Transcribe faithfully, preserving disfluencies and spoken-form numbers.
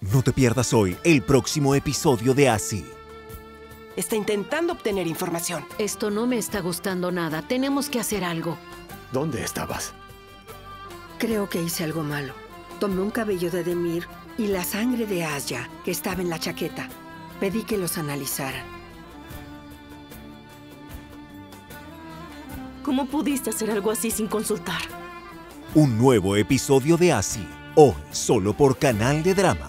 No te pierdas hoy el próximo episodio de Asi. Está intentando obtener información. Esto no me está gustando nada. Tenemos que hacer algo. ¿Dónde estabas? Creo que hice algo malo. Tomé un cabello de Demir y la sangre de Asya, que estaba en la chaqueta. Pedí que los analizaran. ¿Cómo pudiste hacer algo así sin consultar? Un nuevo episodio de Asi, hoy solo por Canal de Drama.